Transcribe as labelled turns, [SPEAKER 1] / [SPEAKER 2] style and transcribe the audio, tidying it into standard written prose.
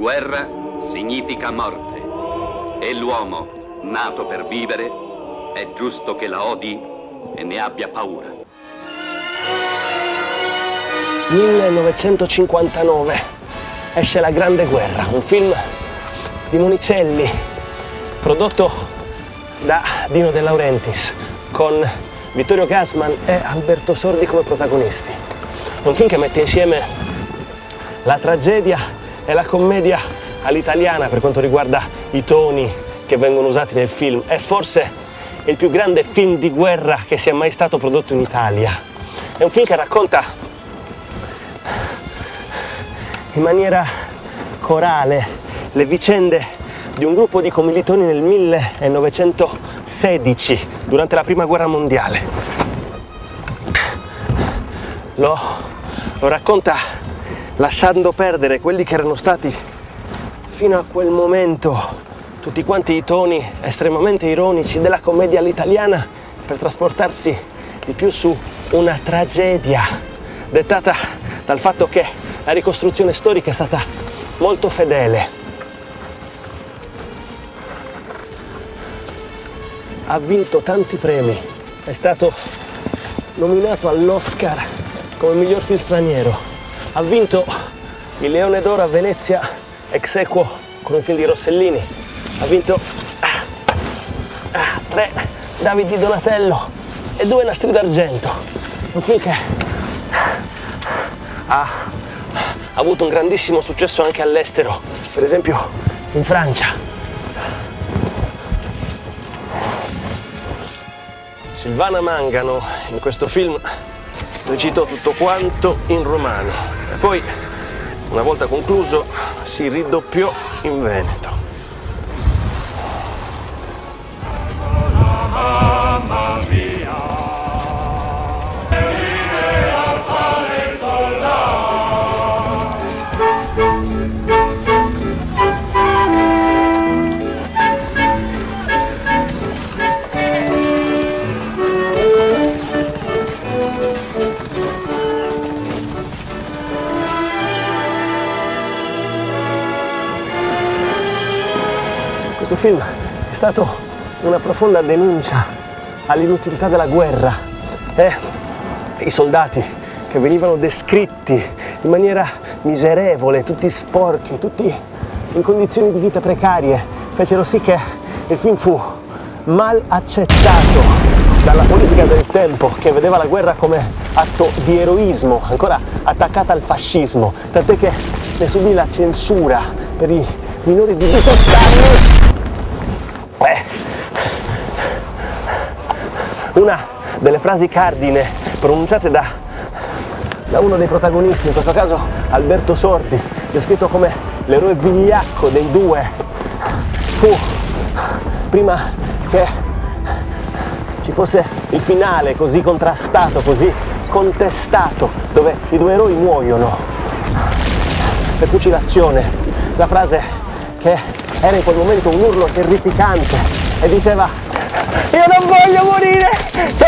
[SPEAKER 1] Guerra significa morte e l'uomo, nato per vivere, è giusto che la odi e ne abbia paura.
[SPEAKER 2] 1959 esce La Grande Guerra, un film di Monicelli prodotto da Dino De Laurentiis con Vittorio Gassman e Alberto Sordi come protagonisti. È un film che mette insieme la tragedia e la commedia all'italiana per quanto riguarda i toni che vengono usati nel film. È forse il più grande film di guerra che sia mai stato prodotto in Italia. È un film che racconta in maniera corale le vicende di un gruppo di commilitoni nel 1916, durante la Prima Guerra Mondiale. Lo racconta lasciando perdere quelli che erano stati fino a quel momento tutti quanti i toni estremamente ironici della commedia all'italiana per trasportarsi di più su una tragedia dettata dal fatto che la ricostruzione storica è stata molto fedele. Ha vinto tanti premi, è stato nominato all'Oscar come miglior film straniero, ha vinto il Leone d'Oro a Venezia ex aequo con un film di Rossellini, ha vinto 3 David di Donatello e 2 Nastri d'Argento. Un film che ha avuto un grandissimo successo anche all'estero, per esempio in Francia. Silvana Mangano in questo film recitò tutto quanto in romano e poi, una volta concluso, si ridoppiò in veneto.
[SPEAKER 3] Mamma mia, venire a fare il soldato.
[SPEAKER 2] Questo film è stato una profonda denuncia all'inutilità della guerra e i soldati che venivano descritti in maniera miserevole, tutti sporchi, tutti in condizioni di vita precarie, fecero sì che il film fu mal accettato dalla politica del tempo, che vedeva la guerra come atto di eroismo, ancora attaccata al fascismo, tant'è che ne subì la censura per i minori di 18 anni. Una delle frasi cardine pronunciate da uno dei protagonisti, in questo caso Alberto Sordi, descritto come l'eroe vigliacco dei due, fu, prima che ci fosse il finale così contrastato, così contestato, dove i due eroi muoiono per fucilazione, la frase che era in quel momento un urlo terrificante e diceva: io non voglio morire